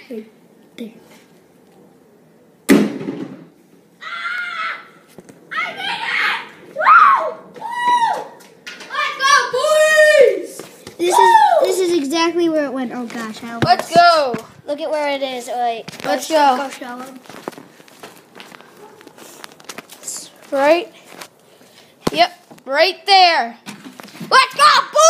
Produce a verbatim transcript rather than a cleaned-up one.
Right there. Ah! I did it! Woo! Woo! Let's go, boys! This Woo! is this is exactly where it went. Oh gosh, I almost. Let's go. Look at where it is. Wait. Let's go. go. Go show them. Right? Yep, right there. Let's go, boys!